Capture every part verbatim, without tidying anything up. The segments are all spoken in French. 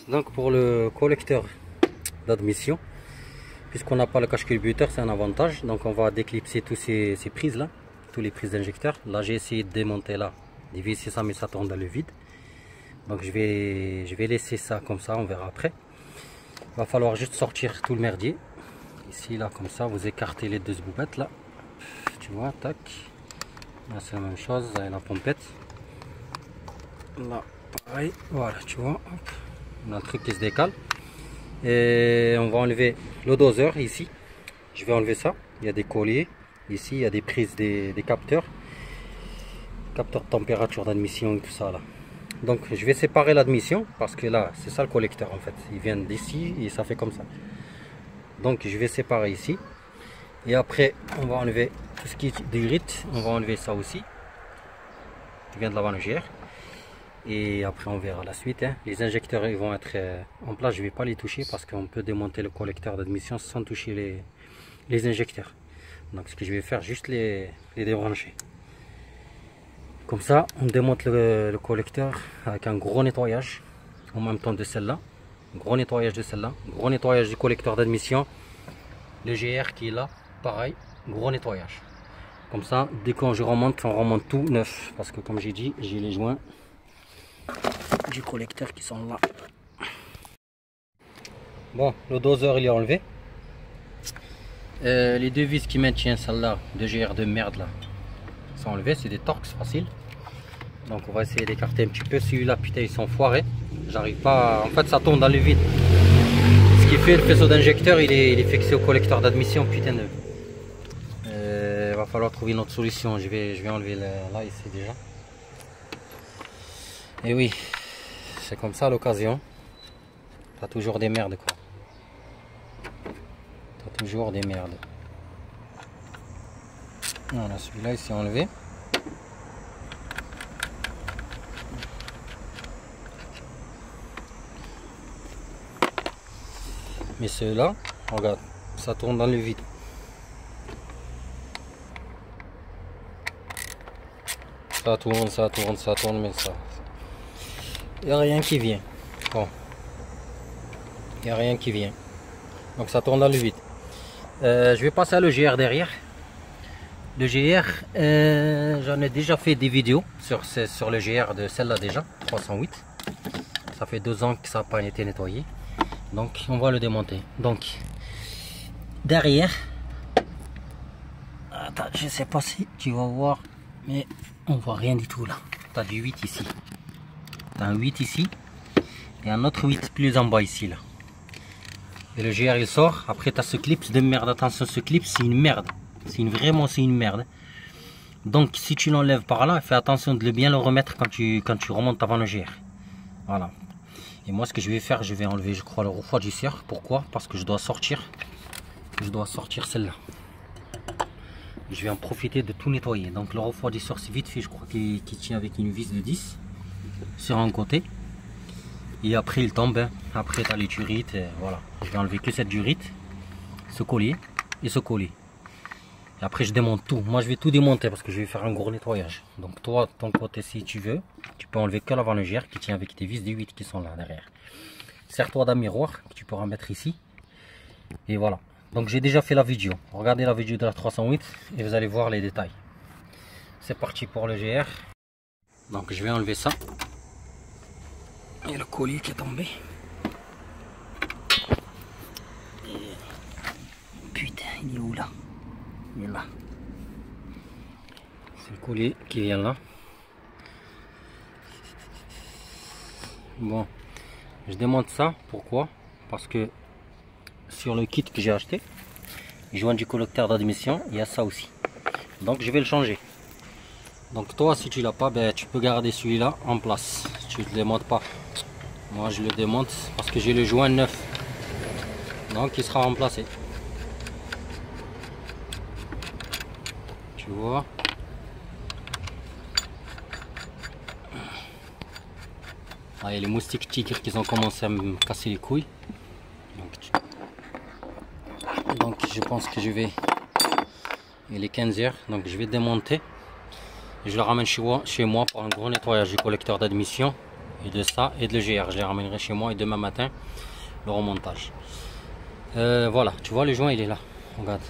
Donc pour le collecteur d'admission, puisqu'on n'a pas le cache-culbuteur, c'est un avantage. Donc on va déclipser tous ces, ces prises là, tous les prises d'injecteurs. Là j'ai essayé de démonter là, de visser ça, mais ça tourne dans le vide. Donc je vais, je vais laisser ça comme ça, on verra après. Il va falloir juste sortir tout le merdier. Ici là comme ça, vous écartez les deux boubettes là. Tu vois, tac. Là c'est la même chose, vous avez la pompette. Là, pareil, voilà, tu vois. Hop. On a un truc qui se décale. Et on va enlever le doseur ici. Je vais enlever ça. Il y a des colliers. Ici, il y a des prises, des, des capteurs. Capteurs de température d'admission et tout ça là. Donc je vais séparer l'admission parce que là, c'est ça le collecteur en fait. Il vient d'ici et ça fait comme ça. Donc je vais séparer ici. Et après, on va enlever tout ce qui est d'urite. On va enlever ça aussi. Qui vient de la vanne. Et après on verra la suite, hein. Les injecteurs ils vont être euh, en place, je ne vais pas les toucher parce qu'on peut démonter le collecteur d'admission sans toucher les, les injecteurs. Donc ce que je vais faire, juste les, les débrancher. Comme ça on démonte le, le collecteur avec un gros nettoyage en même temps de celle-là. Gros nettoyage de celle-là, gros nettoyage du collecteur d'admission. Le G R qui est là, pareil, gros nettoyage. Comme ça, dès qu'on je remonte, on remonte tout neuf. Parce que comme j'ai dit, j'ai les joints du collecteur qui sont là. Bon, le doseur il est enlevé. Euh, les deux vis qui maintiennent celle-là de G R de merde là sont enlevées, c'est des Torx faciles. Donc on va essayer d'écarter un petit peu. Celui-là, putain, ils sont foirés. J'arrive pas. À... En fait, ça tombe dans le vide. Ce qui fait le faisceau d'injecteur, il est, il est fixé au collecteur d'admission, putain de. Euh, va falloir trouver une autre solution. Je vais, je vais enlever le... là ici déjà. Et oui. C'est comme ça à l'occasion. T'as toujours des merdes quoi. T'as toujours des merdes. Voilà, celui-là il s'est enlevé. Mais ceux-là, regarde, ça tourne dans le vide. Ça tourne, ça tourne, ça tourne, mais ça... Il n'y a rien qui vient. Bon. Il n'y a rien qui vient. Donc ça tourne dans le vide. Euh, je vais passer à le G R derrière. Le G R, euh, j'en ai déjà fait des vidéos sur, sur le G R de celle-là déjà, trois cent huit. Ça fait deux ans que ça n'a pas été nettoyé. Donc on va le démonter. Donc derrière, attends, je sais pas si tu vas voir, mais on voit rien du tout là. Tu as du huit ici. Tu as un huit ici. Et un autre huit plus en bas ici là. Et le G R il sort. Après tu as ce clip de merde. Attention, ce clip c'est une merde. C'est une, vraiment c'est une merde. Donc si tu l'enlèves par là, fais attention de le bien le remettre quand tu, quand tu remontes avant le G R. Voilà. Et moi ce que je vais faire, je vais enlever je crois le refroidisseur. Pourquoi? Parce que je dois sortir. Je dois sortir celle-là. Je vais en profiter de tout nettoyer. Donc le refroidisseur c'est vite fait, je crois qu'il qu'il tient avec une vis de dix sur un côté. Et après il tombe, hein. Après tu as les durites, voilà. Je vais enlever que cette durite, ce collier et ce collier. Et après je démonte tout. Moi je vais tout démonter parce que je vais faire un gros nettoyage. Donc toi de ton côté si tu veux, tu peux enlever que l'avant légère qui tient avec tes vis de huit qui sont là derrière. Sers-toi d'un miroir que tu peux remettre ici. Et voilà. Donc j'ai déjà fait la vidéo. Regardez la vidéo de la trois cent huit et vous allez voir les détails. C'est parti pour le G R. Donc je vais enlever ça. Et le collier qui est tombé. Et... Putain, il est où là? Il est là. C'est le collier qui vient là. Bon, je démonte ça. Pourquoi? Parce que sur le kit que j'ai acheté, joint du collecteur d'admission, il y a ça aussi. Donc je vais le changer. Donc toi si tu l'as pas, ben, tu peux garder celui-là en place. Tu ne le démontes pas. Moi je le démonte parce que j'ai le joint neuf. Donc il sera remplacé. Tu vois. Ah, il y a les moustiques tigres qui ont commencé à me casser les couilles. Donc, tu... Donc je pense que je vais... Il est quinze heures, donc je vais démonter. Je le ramène chez moi, chez moi pour un gros nettoyage du collecteur d'admission. et de ça et de le G R. Je les ramènerai chez moi et demain matin le remontage. Euh, voilà, tu vois le joint il est là. Regarde.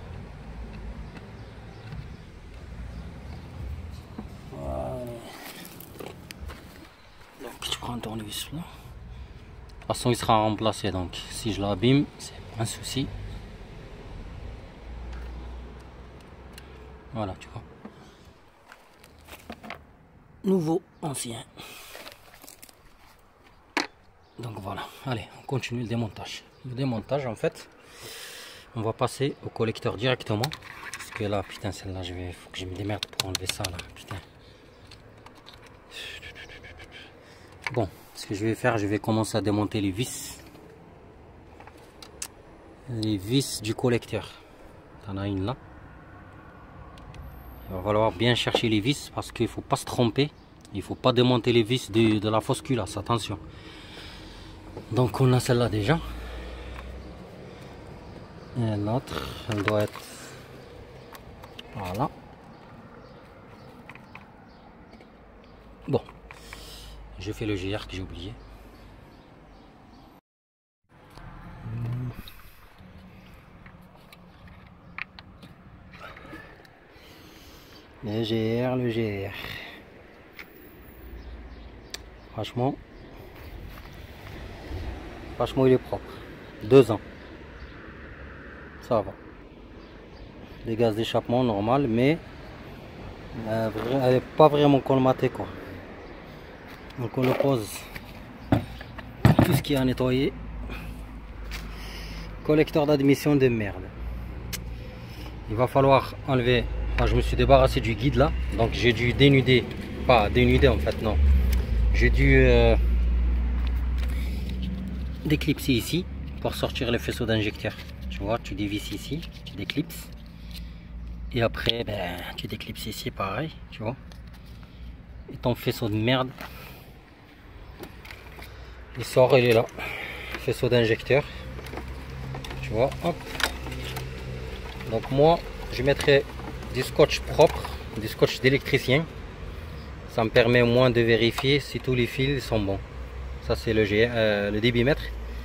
Voilà. Donc tu prends un tournevis là. De toute façon il sera remplacé, donc si je l'abîme c'est un souci. Voilà, tu vois. Nouveau, ancien. Donc voilà, allez, on continue le démontage. Le démontage, en fait, on va passer au collecteur directement. Parce que là, putain, celle-là, je vais, faut que je me démerde pour enlever ça là, putain. Bon, ce que je vais faire, je vais commencer à démonter les vis. Les vis du collecteur. T'en as une là. Il va falloir bien chercher les vis parce qu'il ne faut pas se tromper. Il ne faut pas démonter les vis de, de la fausse culasse, attention. Donc on a celle-là déjà. Et l'autre, elle doit être voilà. Bon, je fais le G R que j'ai oublié. Le G R, le G R. Franchement, franchement, il est propre. Deux ans. Ça va. Des gaz d'échappement normal, mais euh, elle n'est pas vraiment colmatée quoi. Donc on le pose tout ce qui est à nettoyer. Collecteur d'admission de merde. Il va falloir enlever. Enfin, je me suis débarrassé du guide là, donc j'ai dû dénuder, pas dénuder en fait, non. J'ai dû euh, déclipser ici pour sortir le faisceau d'injecteur. Tu vois, tu dévisses ici, tu déclipses. Et après, ben, tu déclipses ici pareil, tu vois. Et ton faisceau de merde, il sort, il est là. Faisceau d'injecteur. Tu vois, hop. Donc moi, je mettrai du scotch propre, du scotch d'électricien. Ça me permet au moins de vérifier si tous les fils sont bons. Ça c'est le, euh, le débitmètre.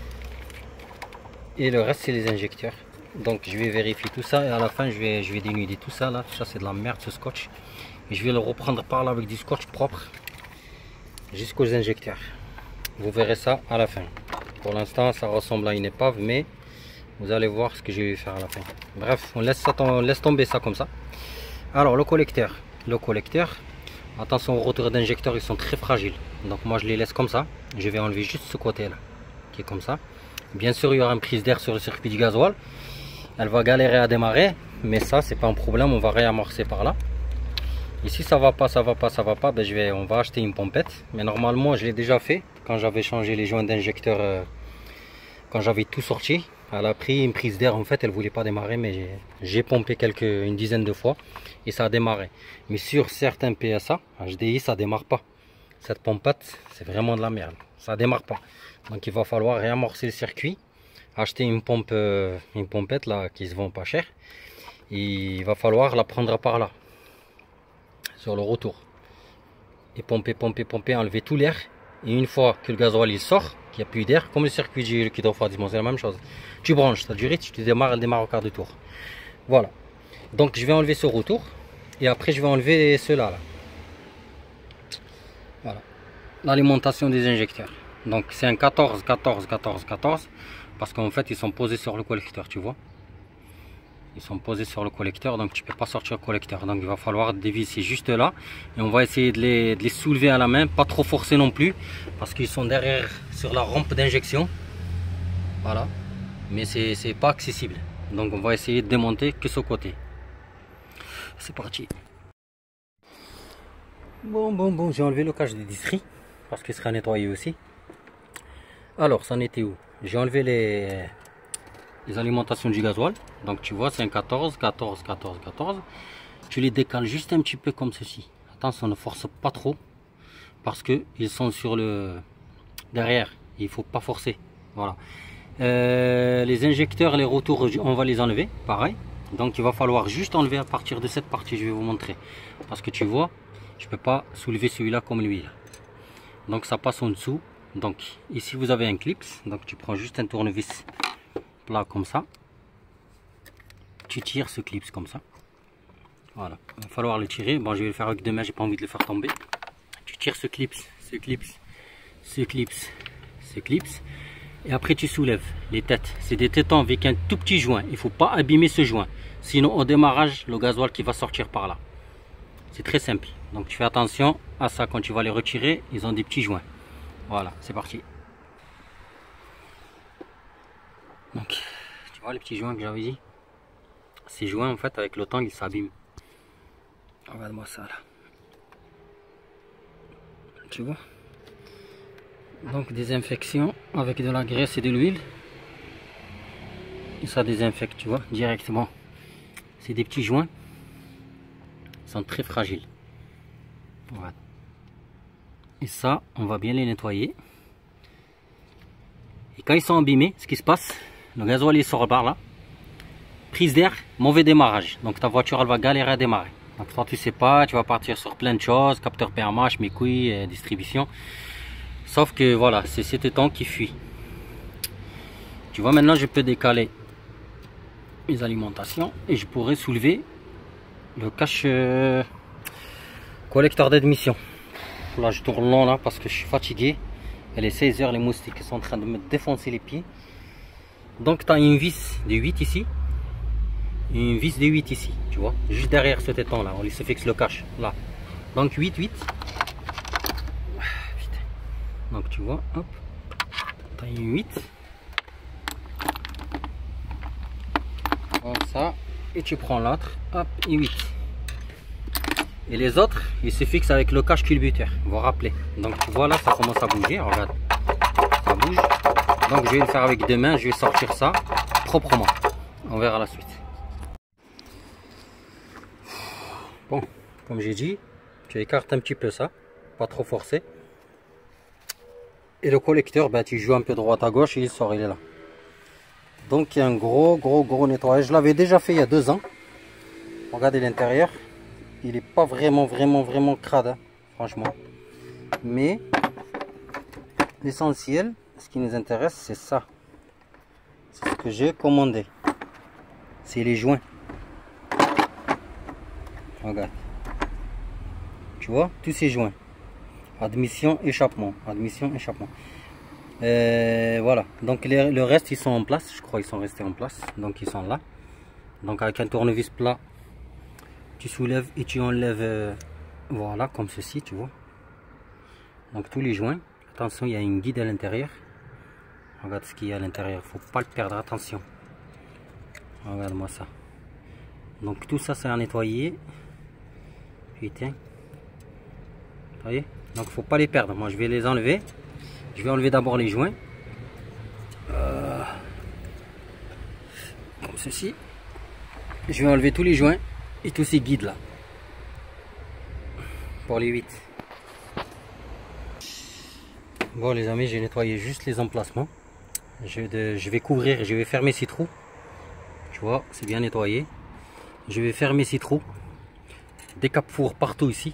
Et le reste c'est les injecteurs. Donc je vais vérifier tout ça et à la fin je vais, je vais dénuder tout ça là. Tout ça c'est de la merde ce scotch. Et je vais le reprendre par là avec du scotch propre jusqu'aux injecteurs. Vous verrez ça à la fin. Pour l'instant ça ressemble à une épave, mais vous allez voir ce que je vais faire à la fin. Bref, on laisse, ça, on laisse tomber ça comme ça. Alors le collecteur. Le collecteur. Attention aux roteurs d'injecteurs, ils sont très fragiles. Donc moi je les laisse comme ça. Je vais enlever juste ce côté là. Qui est comme ça. Bien sûr il y aura une prise d'air sur le circuit du gasoil. Elle va galérer à démarrer. Mais ça c'est pas un problème. On va réamorcer par là. Ici ça va pas, ça va pas, ça va pas. Ben, je vais, on va acheter une pompette. Mais normalement je l'ai déjà fait. Quand j'avais changé les joints d'injecteur. Euh, quand j'avais tout sorti. Elle a pris une prise d'air en fait, elle voulait pas démarrer, mais j'ai pompé quelques, une dizaine de fois et ça a démarré. Mais sur certains P S A, H D I, ça démarre pas. Cette pompette, c'est vraiment de la merde, ça démarre pas. Donc il va falloir réamorcer le circuit, acheter une pompe, une pompette là qui se vend pas cher. Et il va falloir la prendre par là, sur le retour, et pomper, pomper, pomper, enlever tout l'air. Et une fois que le gasoil il sort, qu'il n'y a plus d'air, comme le circuit qui doit refroidissement, c'est la même chose. Tu branches, ça durée, tu démarres, elle démarre au quart de tour. Voilà. Donc je vais enlever ce retour. Et après je vais enlever ceux-là. Là. Voilà. L'alimentation des injecteurs. Donc c'est un quatorze, quatorze, quatorze, quatorze. Parce qu'en fait ils sont posés sur le collecteur, tu vois. Ils sont posés sur le collecteur, donc tu peux pas sortir le collecteur. Donc il va falloir dévisser juste là. Et on va essayer de les, de les soulever à la main, pas trop forcer non plus. Parce qu'ils sont derrière sur la rampe d'injection. Voilà. Mais c'est pas accessible. Donc on va essayer de démonter que ce côté. C'est parti. Bon, bon, bon, j'ai enlevé le cache des distries. Parce qu'il sera nettoyé aussi. Alors, ça en était où? J'ai enlevé les... les alimentations du gasoil. Donc tu vois c'est un quatorze, quatorze, quatorze, quatorze. Tu les décales juste un petit peu comme ceci. Attention, ne force pas trop parce que ils sont sur le derrière. Il faut pas forcer. Voilà. Euh, les injecteurs, les retours, on va les enlever. Pareil. Donc il va falloir juste enlever à partir de cette partie. Je vais vous montrer parce que tu vois, je peux pas soulever celui-là comme lui. donc ça passe en dessous. Donc ici vous avez un clip, donc tu prends juste un tournevis plat comme ça, tu tires ce clip comme ça, voilà, il va falloir le tirer. Bon, je vais le faire avec deux mains, j'ai pas envie de le faire tomber. Tu tires ce clip, ce clip, ce clip, ce clip, et après tu soulèves les têtes. C'est des tétons avec un tout petit joint, il faut pas abîmer ce joint, sinon au démarrage le gasoil qui va sortir par là. C'est très simple, donc tu fais attention à ça quand tu vas les retirer, ils ont des petits joints. Voilà, c'est parti. Donc, tu vois les petits joints que j'avais dit, ces joints en fait avec le temps ils s'abîment. Regarde-moi ça là. Tu vois? Donc désinfection avec de la graisse et de l'huile. Et ça désinfecte, tu vois, directement. C'est des petits joints. Ils sont très fragiles. Voilà. Et ça, on va bien les nettoyer. Et quand ils sont abîmés, ce qui se passe, le gasoil il sort par là. Prise d'air, mauvais démarrage. Donc ta voiture elle va galérer à démarrer. Donc toi tu sais pas, tu vas partir sur plein de choses, capteur P M H, mes couilles, euh, distribution. Sauf que voilà, c'est cet étang qui fuit. Tu vois, maintenant je peux décaler les alimentations et je pourrais soulever le cache euh, collecteur d'admission. Là je tourne long là parce que je suis fatigué. Elle est seize heures, les moustiques sont en train de me défoncer les pieds. Donc tu as une vis de huit ici. Une vis de huit ici, tu vois. Juste derrière cet étang là, on lui se fixe le cache. Là. Donc huit, huit. Donc tu vois, hop. Tu as une huit. Comme ça. Et tu prends l'autre. Hop, une huit. Et les autres, ils se fixent avec le cache culbuteur. Vous vous rappelez. Donc tu vois là, ça commence à bouger. Regarde. Ça bouge. Donc je vais le faire avec deux mains. Je vais sortir ça proprement. On verra la suite. Bon, comme j'ai dit, tu écartes un petit peu ça. Pas trop forcé. Et le collecteur, ben, tu joues un peu droite à gauche et il sort, il est là. Donc il y a un gros, gros, gros nettoyage. Je l'avais déjà fait il y a deux ans. Regardez l'intérieur. Il n'est pas vraiment, vraiment, vraiment crade, hein, franchement. Mais l'essentiel, ce qui nous intéresse, c'est ça. C'est ce que j'ai commandé. C'est les joints. Regarde. Tu vois, tous ces joints. Admission, échappement. Admission, échappement. Euh, voilà. Donc les, le reste, ils sont en place. Je crois qu'ils sont restés en place. Donc ils sont là. Donc avec un tournevis plat, tu soulèves et tu enlèves. Euh, voilà, comme ceci, tu vois. Donc tous les joints. Attention, il y a une guide à l'intérieur. Regarde ce qu'il y a à l'intérieur. Faut pas le perdre. Attention. Regarde-moi ça. Donc tout ça, c'est à nettoyer. Putain. Vous voyez? Donc faut pas les perdre. Moi je vais les enlever. Je vais enlever d'abord les joints. Euh, comme ceci. Je vais enlever tous les joints et tous ces guides là. Pour les huit. Bon les amis, j'ai nettoyé juste les emplacements. Je, de, je vais couvrir, je vais fermer ces trous. Tu vois, c'est bien nettoyé. Je vais fermer ces trous. Des cap-fours partout ici.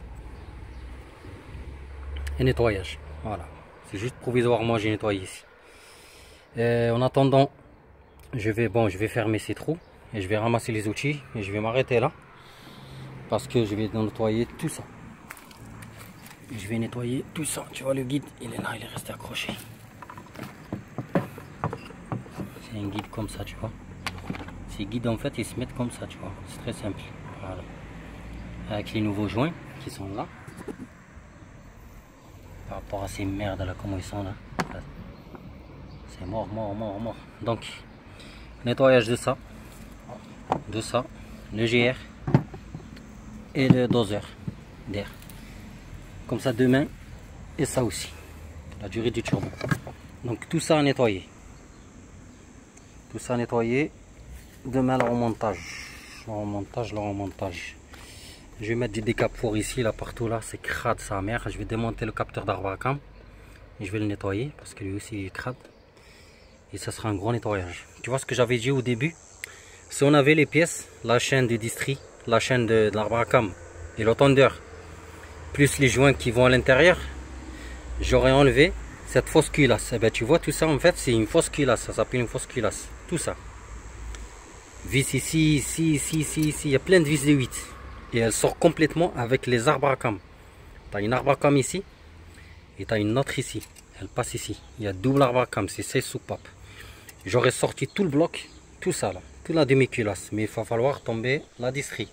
Et nettoyage. Voilà. C'est juste provisoirement j'ai nettoyé ici. Euh, en attendant, je vais bon, je vais fermer ces trous et je vais ramasser les outils et je vais m'arrêter là parce que je vais nettoyer tout ça. Je vais nettoyer tout ça. Tu vois le guide, il est là, il est resté accroché. C'est un guide comme ça, tu vois. Ces guides en fait, ils se mettent comme ça, tu vois. C'est très simple. Voilà. Avec les nouveaux joints qui sont là. Par rapport à ces merdes là, comment ils sont là. C'est mort, mort, mort, mort. Donc, nettoyage de ça. De ça. Le G R. Et le doseur d'air. Comme ça, deux mains. Et ça aussi. La durée du turbo. Donc, tout ça à nettoyer. Tout ça à nettoyer. Demain, le remontage. Le remontage, le remontage. Je vais mettre des décap-fours ici, là, partout, là. C'est crade, sa mère. Je vais démonter le capteur d'Arbacam. Et je vais le nettoyer parce que lui aussi, il est crade. Et ça sera un gros nettoyage. Tu vois ce que j'avais dit au début? Si on avait les pièces, la chaîne de distri, la chaîne de, de l'Arbacam et le tondeur, plus les joints qui vont à l'intérieur, j'aurais enlevé cette fausse culasse. Et ben tu vois tout ça en fait c'est une fausse culasse, ça s'appelle une fausse culasse. Tout ça. Vis ici, ici, ici, ici, ici, il y a plein de vis de huit. Et elle sort complètement avec les arbres à cam. Tu as une arbre à cam ici et tu as une autre ici. Elle passe ici. Il y a double arbre à cam, c'est seize soupapes. J'aurais sorti tout le bloc, tout ça là, toute la demi-culasse. Mais il va falloir tomber la disserie.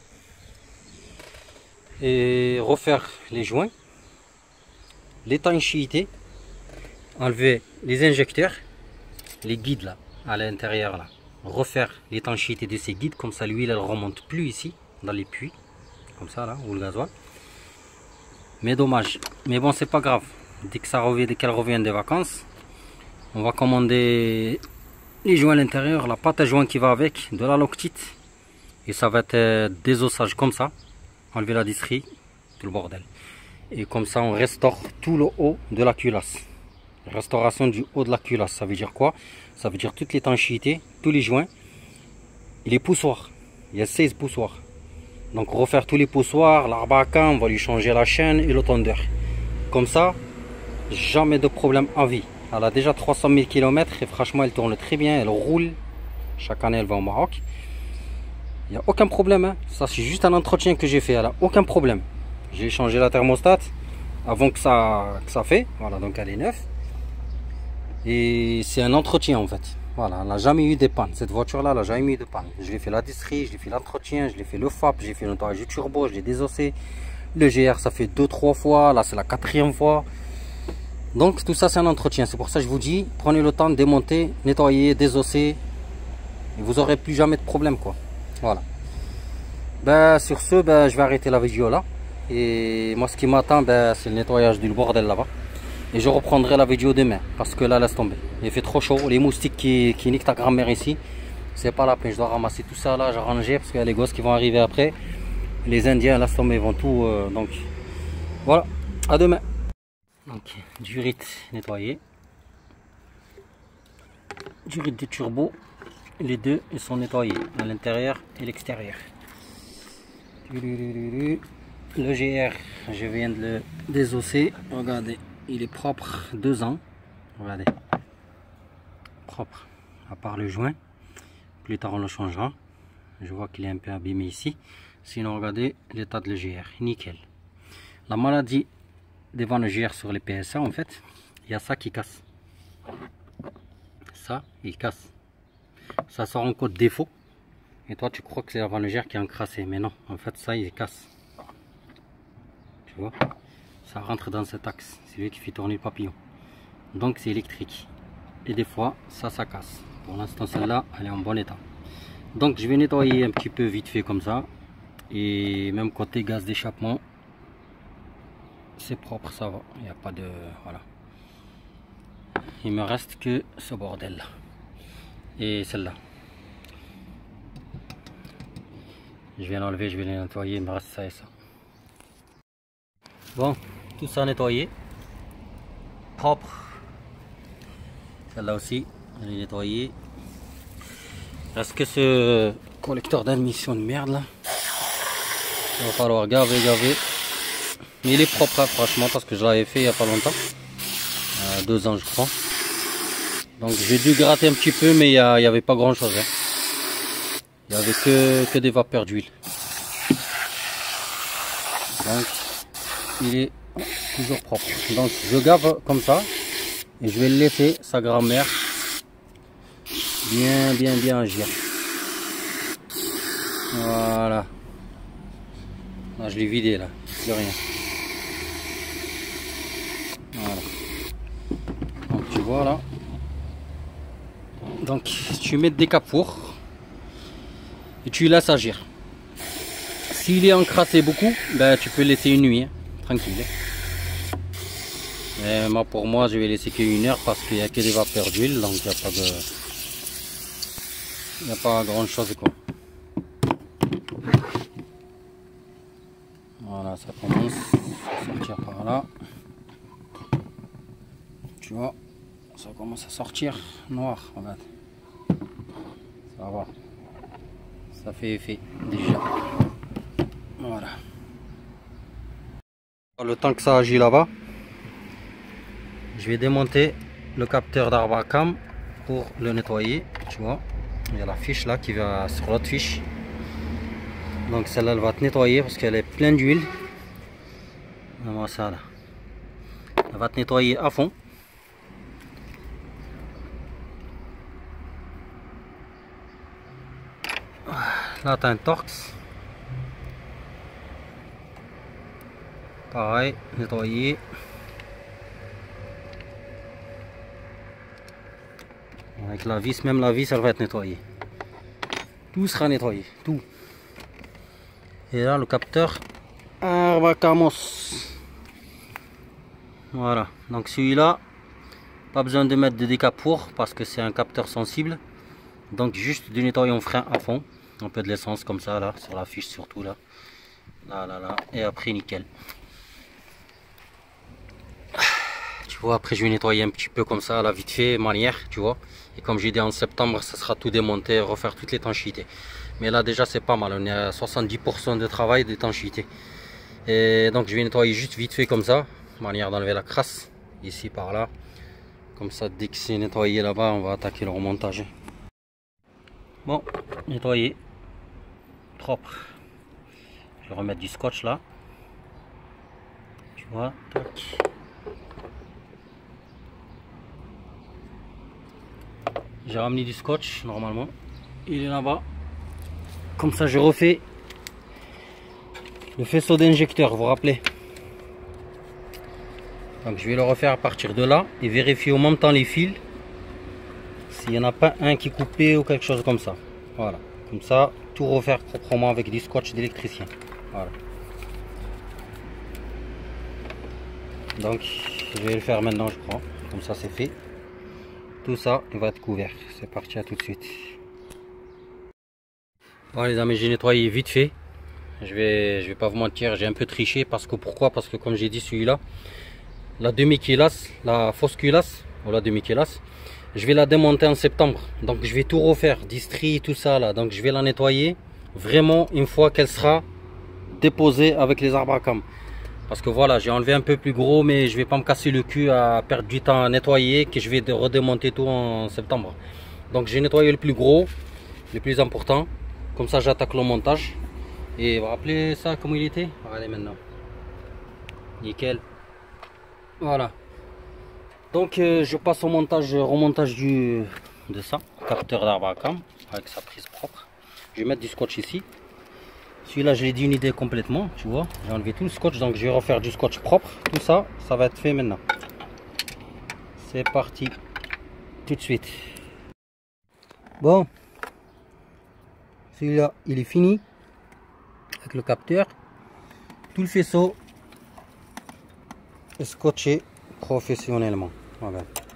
Et refaire les joints, l'étanchéité, enlever les injecteurs, les guides là, à l'intérieur là. Refaire l'étanchéité de ces guides, comme ça l'huile elle remonte plus ici, dans les puits, comme ça là, ou le gasoil. Mais dommage, mais bon c'est pas grave, dès que ça revient, dès qu'elle revient des vacances, on va commander les joints à l'intérieur, la pâte à joint qui va avec, de la loctite, et ça va être désossage comme ça, enlever la disserie, tout le bordel. Et comme ça on restaure tout le haut de la culasse. Restauration du haut de la culasse, ça veut dire quoi? Ça veut dire toute l'étanchéité, tous les joints et les poussoirs. Il y a seize poussoirs. Donc refaire tous les poussoirs, l'arbre à cam, on va lui changer la chaîne et le tondeur. Comme ça, jamais de problème à vie. Elle a déjà trois cent mille kilomètres et franchement elle tourne très bien, elle roule. Chaque année elle va au Maroc. Il n'y a aucun problème, hein. Ça c'est juste un entretien que j'ai fait, elle a aucun problème. J'ai changé la thermostat avant que ça, que ça fait, voilà, donc elle est neuve. Et c'est un entretien en fait. Voilà, elle n'a jamais eu de panne. Cette voiture là, elle n'a jamais eu de panne. Je l'ai fait la disserie, je l'ai fait l'entretien, je l'ai fait le F A P, j'ai fait le nettoyage du turbo, je l'ai désossé. Le G R ça fait deux trois fois, là c'est la quatrième fois. Donc tout ça c'est un entretien. C'est pour ça que je vous dis, prenez le temps de démonter, nettoyer, désosser. Et vous n'aurez plus jamais de problème quoi. Voilà. Ben sur ce, ben, je vais arrêter la vidéo là. Et moi ce qui m'attend, ben, c'est le nettoyage du bordel là-bas. Et je reprendrai la vidéo demain. Parce que là, laisse tomber. Il fait trop chaud. Les moustiques qui, qui niquent ta grand-mère ici. C'est pas la peine. Je dois ramasser tout ça là. J'ai rangé parce qu'il y a les gosses qui vont arriver après. Les Indiens, laisse tomber, vont tout. Euh, donc voilà. À demain. Donc du rite nettoyé. Du rite de turbo. Les deux, ils sont nettoyés. À l'intérieur et l'extérieur. Le G R, je viens de le désosser. Regardez. Il est propre, deux ans. Regardez. Propre. À part le joint. Plus tard on le changera. Je vois qu'il est un peu abîmé ici. Sinon regardez l'état de le G R. Nickel. La maladie devant le G R sur les P S A en fait. Il y a ça qui casse. Ça, il casse. Ça sort en code défaut. Et toi tu crois que c'est l'avant le G R qui est encrassé. Mais non, en fait ça il casse. Tu vois, ça rentre dans cet axe. C'est lui qui fait tourner le papillon. Donc c'est électrique. Et des fois ça, ça casse. Pour l'instant celle-là, elle est en bon état. Donc je vais nettoyer un petit peu vite fait comme ça. Et même côté gaz d'échappement, c'est propre, ça va. Il n'y a pas de... Voilà. Il me reste que ce bordel là. Et celle-là. Je vais l'enlever, je vais les nettoyer. Il me reste ça et ça. Bon, tout ça nettoyé. Propre. Celle-là aussi, elle est nettoyée. Est-ce que ce collecteur d'admission de merde là, il va falloir gaver, gaver. Mais il est propre hein, franchement, parce que je l'avais fait il n'y a pas longtemps. Euh, deux ans je crois. Donc j'ai dû gratter un petit peu, mais il n'y avait pas grand chose. Hein. Il n'y avait que, que des vapeurs d'huile. Donc il est toujours propre. Donc je gave comme ça. Et je vais le laisser, sa grand-mère, bien, bien, bien agir. Voilà. Là, je l'ai vidé, là. Plus rien. Voilà. Donc, tu vois, là. Donc, tu mets des capours. Et tu laisses agir. S'il est encrassé beaucoup, ben, tu peux laisser une nuit. Hein, tranquille. Et moi, pour moi, je vais laisser qu'une heure parce qu'il n'y a que des vapeurs d'huile, donc il n'y a pas de, il n'y a pas grand chose quoi. Voilà, ça commence à sortir par là. Tu vois, ça commence à sortir noir. Regarde, ça va, ça fait effet déjà. Voilà. Le temps que ça agit là-bas. je vais démonter le capteur d'Arbacam pour le nettoyer. Tu vois, il y a la fiche là qui va sur l'autre fiche. Donc celle-là, elle va te nettoyer parce qu'elle est pleine d'huile. Voilà ça là. Elle va te nettoyer à fond. Là, tu as un Torx. Pareil, nettoyer. Avec la vis, même la vis, elle va être nettoyée. Tout sera nettoyé, tout. Et là, le capteur Arbacamos. Voilà, donc celui-là, pas besoin de mettre de décap pour parce que c'est un capteur sensible. Donc juste du nettoyant frein à fond. Un peu de l'essence comme ça là, sur la fiche surtout là. Là, là, là. Et après nickel. Tu vois, après je vais nettoyer un petit peu comme ça, là vite fait, manière, tu vois. Et comme j'ai dit en septembre, ça sera tout démonté, refaire toute l'étanchéité. Mais là déjà c'est pas mal, on est à soixante-dix pour cent de travail d'étanchéité. Et donc je vais nettoyer juste vite fait comme ça, manière d'enlever la crasse, ici par là. Comme ça, dès que c'est nettoyé là-bas, on va attaquer le remontage. Bon, nettoyé, propre. Je vais remettre du scotch là. Tu vois, tac. J'ai ramené du scotch normalement. Il est là-bas. Comme ça, je refais le faisceau d'injecteur, vous vous rappelez. Donc je vais le refaire à partir de là et vérifier en même temps les fils. S'il n'y en a pas un qui est coupé ou quelque chose comme ça. Voilà. Comme ça, tout refaire proprement avec du scotch d'électricien. Voilà. Donc je vais le faire maintenant, je crois. Comme ça, c'est fait. Tout ça, il va être couvert. C'est parti, à tout de suite. Bon les amis, j'ai nettoyé vite fait. Je vais, je vais pas vous mentir, j'ai un peu triché parce que pourquoi? Parce que comme j'ai dit, celui-là, la demi-culasse, la fausse culasse, ou la demi-culasse, je vais la démonter en septembre. Donc je vais tout refaire, distri, tout ça là. Donc je vais la nettoyer vraiment une fois qu'elle sera déposée avec les Arbacam. Parce que voilà, j'ai enlevé un peu plus gros, mais je vais pas me casser le cul à perdre du temps à nettoyer, que je vais redémonter tout en septembre. Donc j'ai nettoyé le plus gros, le plus important. Comme ça j'attaque le montage. Et vous vous rappelez ça comment il était? Regardez maintenant. Nickel. Voilà. Donc euh, je passe au montage, remontage du, de ça, capteur d'Arbacam avec sa prise propre. Je vais mettre du scotch ici. Celui-là, je l'ai dénudé complètement, tu vois. J'ai enlevé tout le scotch, donc je vais refaire du scotch propre. Tout ça, ça va être fait maintenant. C'est parti, tout de suite. Bon, celui-là, il est fini avec le capteur. Tout le faisceau est scotché professionnellement. Voilà.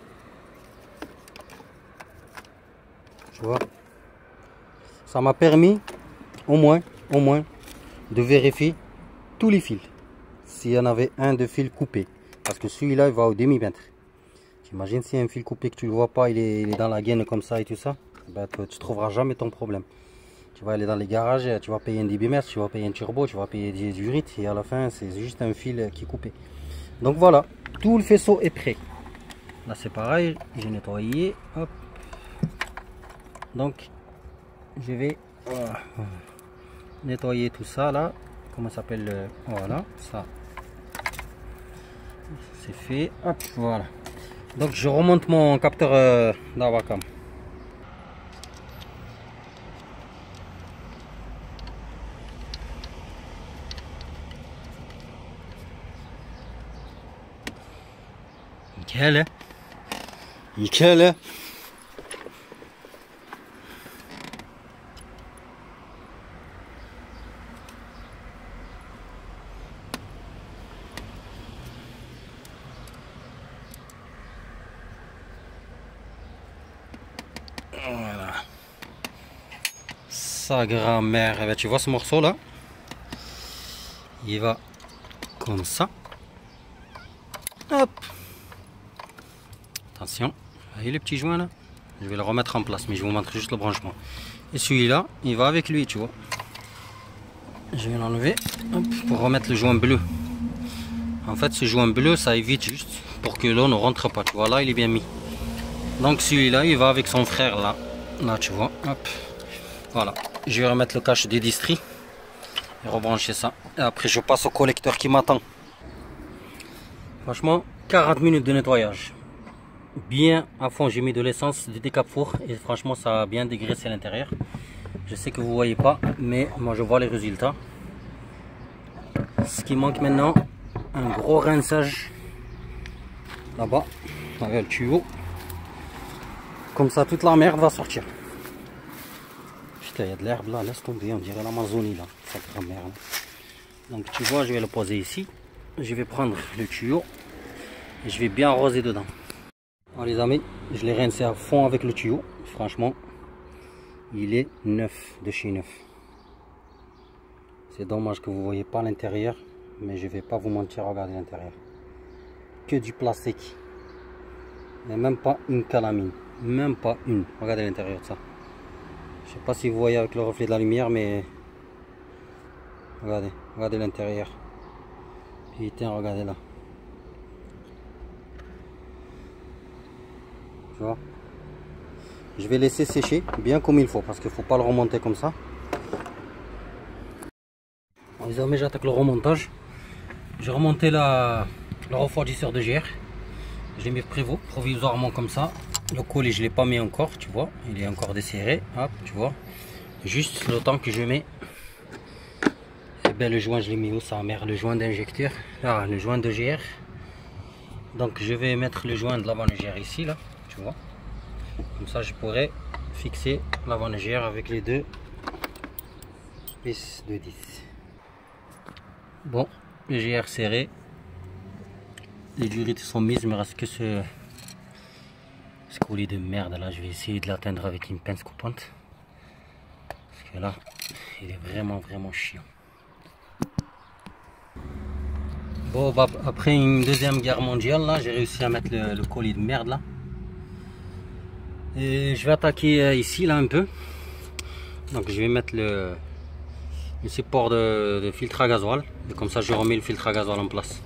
Tu vois, ça m'a permis au moins, au moins, de vérifier tous les fils. S'il y en avait un de fil coupé, parce que celui-là, il va au demi-mètre. T'imagines s'il y a un fil coupé que tu le vois pas, il est, il est dans la gaine comme ça et tout ça, ben, tu, tu trouveras jamais ton problème. Tu vas aller dans les garages, tu vas payer un débitmètre, tu vas payer un turbo, tu vas payer du, du rythme, et à la fin, c'est juste un fil qui est coupé. Donc voilà, tout le faisceau est prêt. Là c'est pareil, j'ai nettoyé, hop. Donc je vais voilà, nettoyer tout ça là, comment ça s'appelle, voilà, ça c'est fait, hop, voilà. Donc je remonte mon capteur euh, d'Arbacam. Nickel, hein? Nickel, hein? Voilà. Sa grand-mère, eh ben, tu vois ce morceau là? Il va comme ça. Hop. Attention, vous voyez le petit joint là? Je vais le remettre en place, mais je vous montre juste le branchement. Et celui-là, il va avec lui, tu vois. Je vais l'enlever pour remettre le joint bleu. En fait, ce joint bleu, ça évite juste pour que l'eau ne rentre pas. Tu vois, là il est bien mis. Donc celui-là il va avec son frère là. Là tu vois, hop. Voilà. Je vais remettre le cache des distries et rebrancher ça. Et après je passe au collecteur qui m'attend. Franchement, quarante minutes de nettoyage. Bien à fond, j'ai mis de l'essence de décap-four et franchement ça a bien dégraissé l'intérieur. Je sais que vous voyez pas, mais moi je vois les résultats. Ce qui manque maintenant, un gros rinçage là-bas avec le tuyau. Comme ça toute la merde va sortir. Putain, il y a de l'herbe là, laisse tomber, on dirait l'Amazonie là, sa grand-mère. Donc tu vois, je vais le poser ici. Je vais prendre le tuyau et je vais bien arroser dedans. Alors les amis, je l'ai rincé à fond avec le tuyau. Franchement, il est neuf de chez neuf. C'est dommage que vous ne voyez pas l'intérieur, mais je vais pas vous mentir, regardez l'intérieur. Que du plastique. Il n'y a même pas une calamine. Même pas une. Regardez l'intérieur de ça. Je sais pas si vous voyez avec le reflet de la lumière, mais regardez, regardez l'intérieur. Putain, regardez là. Tu vois, je vais laisser sécher bien comme il faut parce qu'il faut pas le remonter comme ça. Bon, les amis, j'attaque le remontage. J'ai remonté la, le refroidisseur de G R. Je l'ai mis provisoirement comme ça. Le collet je l'ai pas mis encore, tu vois, il est encore desserré. Hop, tu vois, juste le temps que je mets. Et bien le joint je l'ai mis où ça, mère, le joint d'injecteur, là, le joint de G R. Donc je vais mettre le joint de l'avant de G R ici là. Tu vois, comme ça je pourrais fixer l'avant de G R avec les deux vis de dix. Bon, le G R serré, les durites sont mises, il me reste que ce, ce collier de merde là. Je vais essayer de l'atteindre avec une pince coupante parce que là il est vraiment vraiment chiant. Bon, bah, après une deuxième guerre mondiale là, j'ai réussi à mettre le, le collier de merde là. Et je vais attaquer ici là un peu. Donc je vais mettre le, le support de, de filtre à gasoil. Et comme ça je remets le filtre à gasoil en place.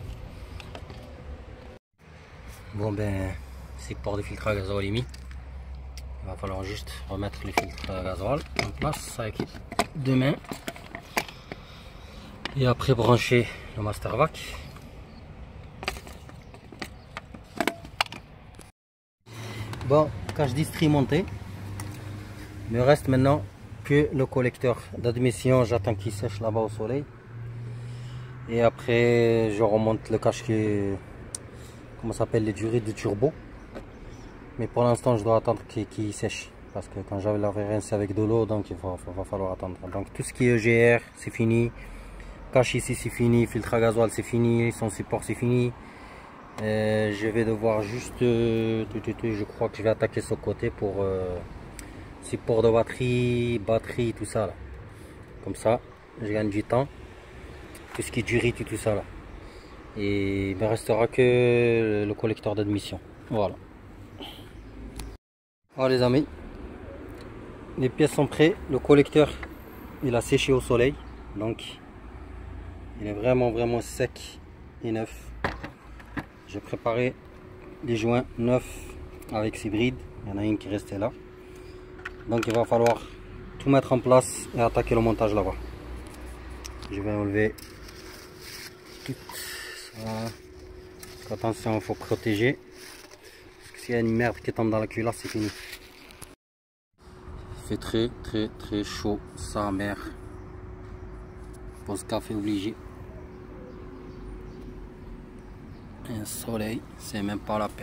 Bon ben, support de filtre à gasoil est mis. Il va falloir juste remettre le filtre à gasoil en place avec deux mains. Et après brancher le master vac. Bon, cache distri monté. Il me reste maintenant que le collecteur d'admission. J'attends qu'il sèche là-bas au soleil. Et après, je remonte le cache qui est, comment ça s'appelle, les durées de turbo. Mais pour l'instant, je dois attendre qu'il qu'il sèche. Parce que quand j'avais l'avais rincé avec de l'eau, donc il va, va falloir attendre. Donc tout ce qui est E G R, c'est fini. Cache ici, c'est fini. Filtre à gasoil, c'est fini. Son support, c'est fini. Euh, je vais devoir juste, euh, je crois que je vais attaquer ce côté pour euh, support de batterie, batterie, tout ça là. Comme ça, je gagne du temps. Tout ce qui est durite et tout ça là. Et il me restera que le collecteur d'admission. Voilà. Voilà les amis, les pièces sont prêtes. Le collecteur, il a séché au soleil, donc il est vraiment vraiment sec et neuf. J'ai préparé les joints neufs avec ces brides. Il y en a une qui restait là. Donc il va falloir tout mettre en place et attaquer le montage là-bas. Je vais enlever tout ça. Attention, il faut protéger. Parce que s'il y a une merde qui tombe dans la culasse, c'est fini. Il fait très très très chaud, sa mère. Pause café obligé. Un soleil, c'est même pas la peine.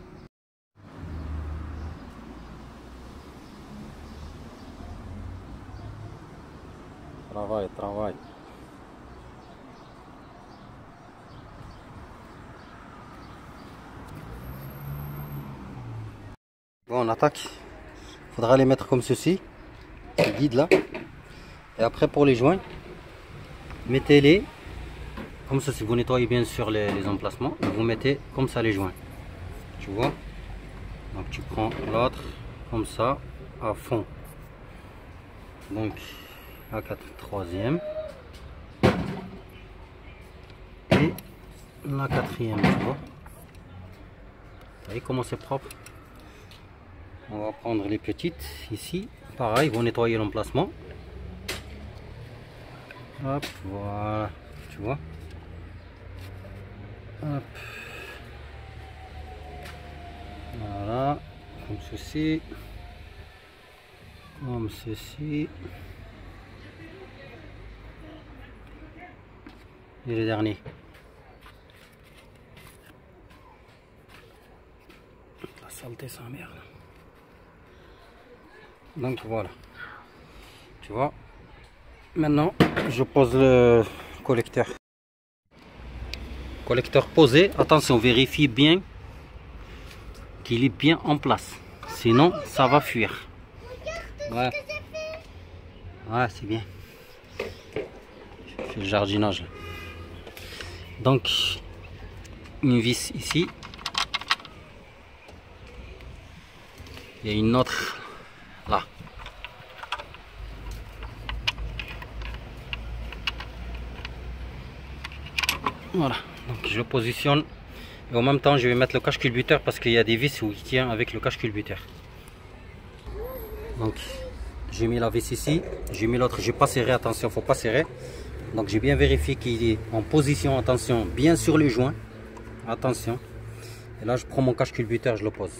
Travail, travail. Bon, on attaque. Il faudra les mettre comme ceci, le guide là. Et après pour les joints, mettez-les comme ça. Si vous nettoyez bien sûr les, les emplacements, vous mettez comme ça les joints. Tu vois. Donc tu prends l'autre comme ça à fond. Donc la quatre, troisième et la quatrième, tu vois. Vous voyez comment c'est propre. On va prendre les petites ici. Pareil, vous nettoyez l'emplacement. Hop, voilà. Tu vois. Hop. Voilà. Comme ceci. Comme ceci. Et le dernier. La saleté, sa merde. Donc voilà. Tu vois. Maintenant, je pose le collecteur. Collecteur posé. Attention, vérifie bien qu'il est bien en place. Sinon, ça va fuir. Ouais. Ouais, c'est bien. Je fais le jardinage. Donc, une vis ici. Il y a une autre là. Voilà. Donc, je positionne. Et en même temps, je vais mettre le cache-culbuteur parce qu'il y a des vis où il tient avec le cache-culbuteur. Donc, j'ai mis la vis ici. J'ai mis l'autre. J'ai pas serré. Attention, faut pas serrer. Donc j'ai bien vérifié qu'il est en position, attention, bien sur les joints. Attention. Et là je prends mon cache-culbuteur, je le pose.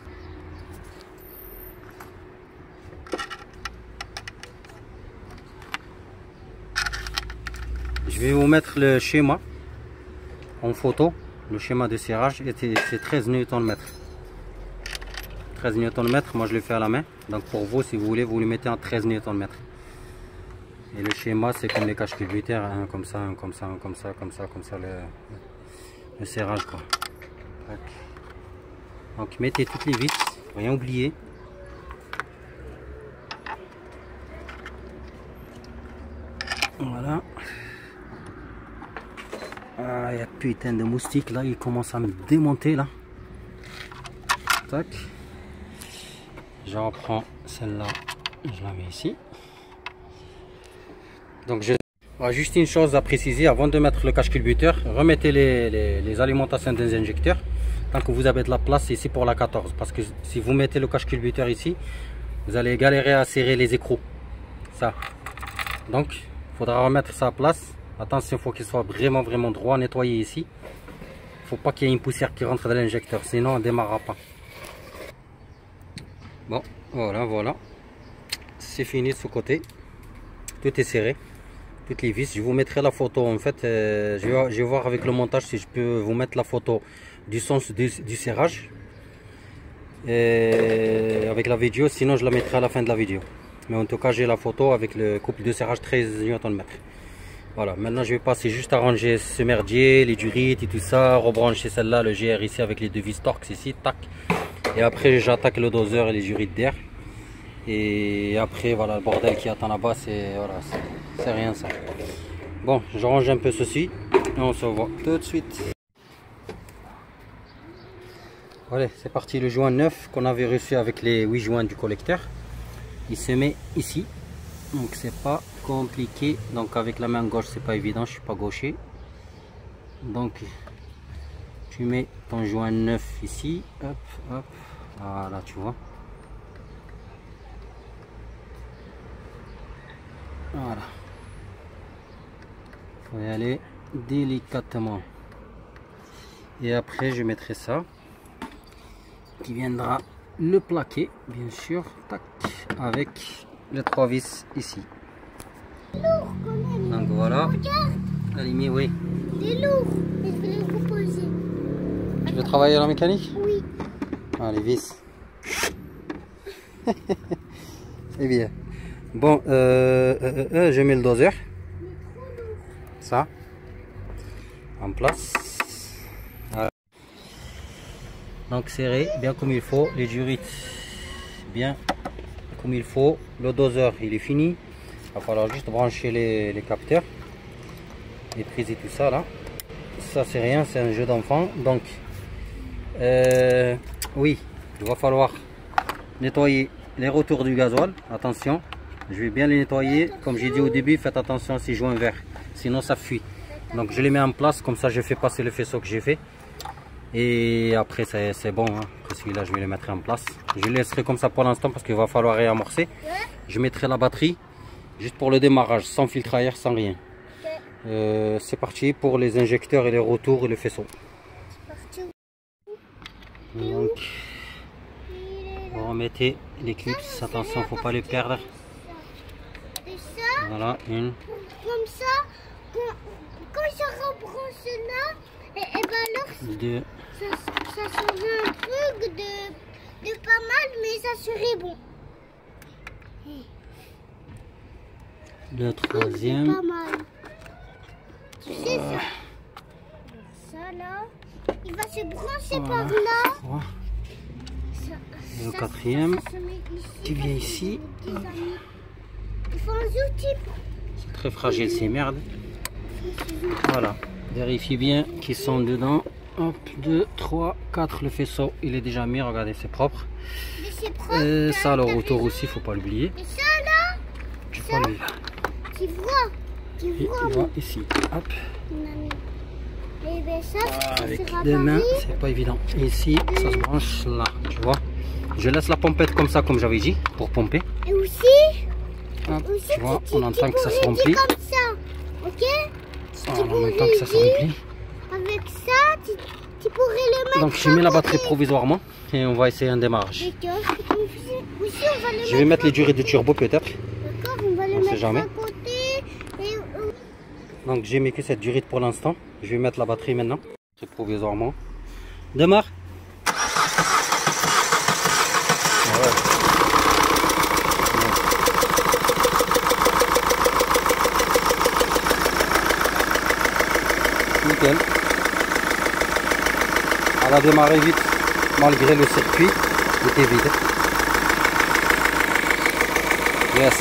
Je vais vous mettre le schéma en photo, le schéma de serrage, et c'est treize newton mètres. treize newton mètres, moi je le fais à la main. Donc pour vous, si vous voulez, vous le mettez en treize newton mètres. Et le schéma, c'est comme les cache-culbuteurs, hein, comme ça, un comme ça, un comme ça, comme ça, comme ça, le, le serrage, quoi. Donc, donc mettez toutes les vis, rien oublier. Voilà. Ah, il y a putain de moustiques là, ils commencent à me démonter là. Tac. Je reprends celle-là, je la mets ici. Donc je... ah, juste une chose à préciser avant de mettre le cache-culbuteur, remettez les, les, les alimentations des injecteurs tant que vous avez de la place ici pour la quatorze, parce que si vous mettez le cache-culbuteur ici, vous allez galérer à serrer les écrous. Ça. Donc il faudra remettre ça à place. Attention, il faut qu'il soit vraiment vraiment droit, nettoyer ici. Il faut pas qu'il y ait une poussière qui rentre dans l'injecteur, sinon on ne démarrera pas. Bon, voilà, voilà. C'est fini de ce côté. Tout est serré. Toutes les vis, je vous mettrai la photo en fait, euh, je, vais, je vais voir avec le montage si je peux vous mettre la photo du sens du, du serrage et avec la vidéo, sinon je la mettrai à la fin de la vidéo. Mais en tout cas j'ai la photo avec le couple de serrage treize newton mètres. Voilà, maintenant je vais passer juste à ranger ce merdier, les durites et tout ça, rebrancher celle-là, le G R ici avec les deux vis Torx ici, tac. Et après j'attaque le doseur et les durites d'air. Et après voilà le bordel qui attend là-bas, c'est voilà, c'est rien ça. Bon, je range un peu ceci et on se voit tout de suite. Voilà, c'est parti, le joint neuf qu'on avait reçu avec les huit joints du collecteur. Il se met ici, donc c'est pas compliqué. Donc avec la main gauche c'est pas évident, je suis pas gaucher. Donc tu mets ton joint neuf ici, hop hop, voilà, tu vois. Voilà. Faut y aller délicatement. Et après je mettrai ça qui viendra le plaquer, bien sûr, tac, avec les trois vis ici. Donc voilà. La limite, oui. Il est lourd, mais je vais le reposer. Tu veux travailler à la mécanique? Oui. Ah, les vis. C'est bien. Bon, euh, euh, euh, je mets le doseur. Ça. En place. Voilà. Donc serré, bien comme il faut. Les durites, bien comme il faut. Le doseur, il est fini. Il va falloir juste brancher les, les capteurs. Les prises et tout ça là. Ça c'est rien, c'est un jeu d'enfant. Donc, euh, oui, il va falloir nettoyer les retours du gasoil. Attention. Je vais bien les nettoyer. Comme j'ai dit au début, faites attention à ces joints verts. Sinon ça fuit. Donc je les mets en place. Comme ça je fais passer le faisceau que j'ai fait. Et après c'est bon, hein. Après celui-là je vais le mettre en place. Je le laisserai comme ça pour l'instant parce qu'il va falloir réamorcer. Je mettrai la batterie juste pour le démarrage, sans filtre à air, sans rien. Euh, c'est parti pour les injecteurs et les retours et le faisceau. Donc, vous remettez les clips, attention, faut pas les perdre. Voilà, une. Comme ça, quand, quand ça rebranche là, et, et ben alors, deux. Ça, ça serait un truc de, de pas mal, mais ça serait bon. Le troisième. Pas mal. Tu sais ça. Ça là, il va se brancher Voilà. par là. Voilà. Ça, Le ça, quatrième, ça, ça se met ici, tu viens ici. Il faut un outil. C'est très fragile ces merdes. Voilà, vérifiez bien qu'ils sont dedans. Hop, deux, trois, quatre, le faisceau il est déjà mis, regardez c'est propre. Mais c'est propre. Et ça le t'as retour raison. aussi, faut pas l'oublier. Et ça là, Tu ça, vois lui là. tu vois, tu Et vois. il va ici. Hop. Et ben ça, ça Avec sera des mains, pareil. c'est pas évident. Et ici, ça se branche là, tu vois. Je laisse la pompette comme ça, comme j'avais dit, pour pomper. Et aussi, Hop, aussi tu vois, tu- on tu entend que ça se pourrais remplit. dire comme ça, ok? Voilà, on entend que ça se remplit. Avec ça, tu, tu pourrais le mettre. Donc je mets la à batterie côté. provisoirement et on va essayer un démarrage. D'accord. Aussi, on va le Je mettre vais mettre à les durées de turbo peut-être. D'accord, on va le On sait mettre jamais. à côté. Et, euh, Donc j'ai mis que cette durée pour l'instant. Je vais mettre la batterie maintenant. C'est provisoirement. Démarre. Ouais. Nickel. Elle a démarré vite malgré le circuit était vide. Yes.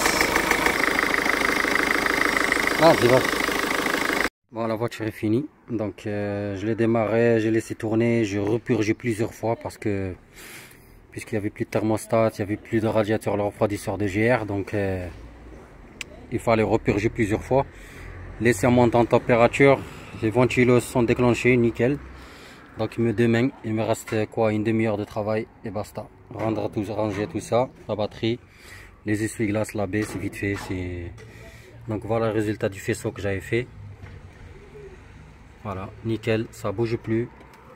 Ah, c'est bon. Bon, la voiture est finie. Donc euh, je l'ai démarré, j'ai laissé tourner, j'ai repurgé plusieurs fois parce que puisqu'il n'y avait plus de thermostat, il n'y avait plus de radiateur, le refroidisseur de G R, donc euh, il fallait repurger plusieurs fois. Laisser monter en température, les ventilos sont déclenchés, nickel. Donc me demain, il me reste quoi, une demi-heure de travail et basta. Rendre tout, ranger tout ça, la batterie, les essuie-glaces, la baie, c'est vite fait. C'est donc voilà le résultat du faisceau que j'avais fait. Voilà, nickel, ça bouge plus.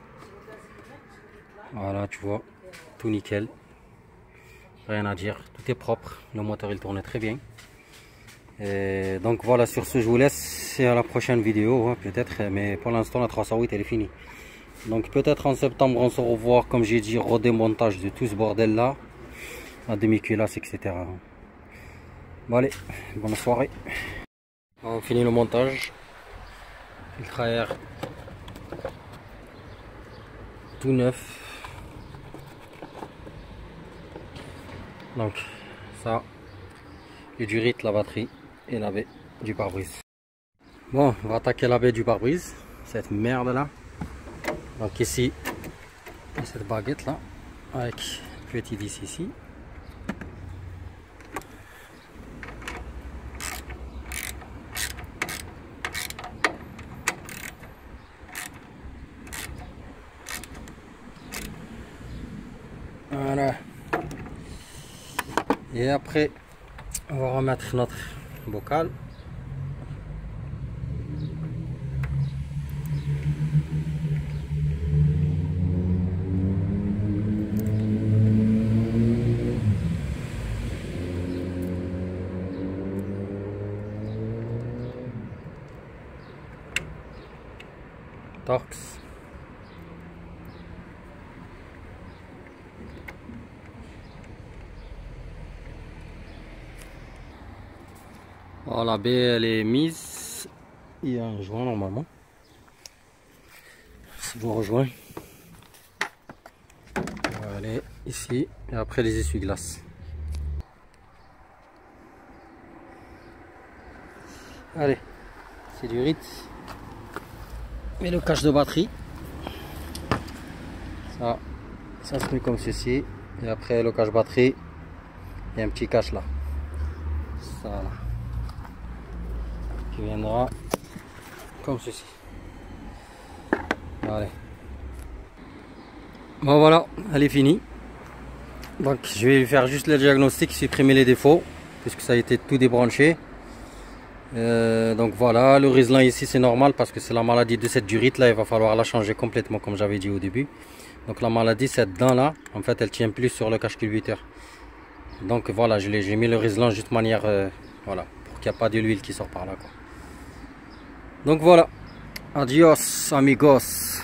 Voilà, tu vois, tout nickel. Rien à dire, tout est propre. Le moteur il tourne très bien. Et donc voilà, sur ce je vous laisse. Et à la prochaine vidéo, hein, peut-être. Mais pour l'instant la trois cent huit elle est finie. Donc peut-être en septembre on se revoit, comme j'ai dit, redémontage de tout ce bordel là, la demi-culasse, et cetera. Bon allez, bonne soirée. On finit le montage. Filtre à air tout neuf. Donc ça, le durite, la batterie et la baie du pare-brise. Bon, on va attaquer la baie du pare-brise, cette merde là. Donc ici, cette baguette là, avec petit vis ici. Voilà. Et après, on va remettre notre bocal. Torx. Voilà, la baie elle est mise. Il y a un joint normalement. Si vous rejoins. Voilà, ici. Et après les essuie-glaces. Allez, c'est du rite. Et le cache de batterie. Ça, ça se met comme ceci. Et après le cache batterie. Il y a un petit cache là. Ça là. Qui viendra comme ceci. Allez. Bon voilà, elle est finie. Donc je vais faire juste le diagnostic, supprimer les défauts, puisque ça a été tout débranché. Euh, donc voilà, le Riesling ici c'est normal parce que c'est la maladie de cette durite là, il va falloir la changer complètement comme j'avais dit au début. Donc la maladie, cette dent là, en fait elle tient plus sur le cache-culbuteur. Donc voilà, j'ai mis le Riesling juste de manière, euh, voilà, pour qu'il n'y ait pas de l'huile qui sort par là quoi. Donc voilà, adios amigos.